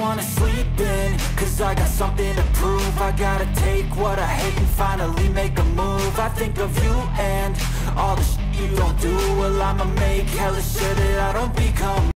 wanna sleep in, cause I got something to prove. I gotta take what I hate and finally make a move. I think of you and all the shit you don't do. Well, I'ma make hella sure that I don't become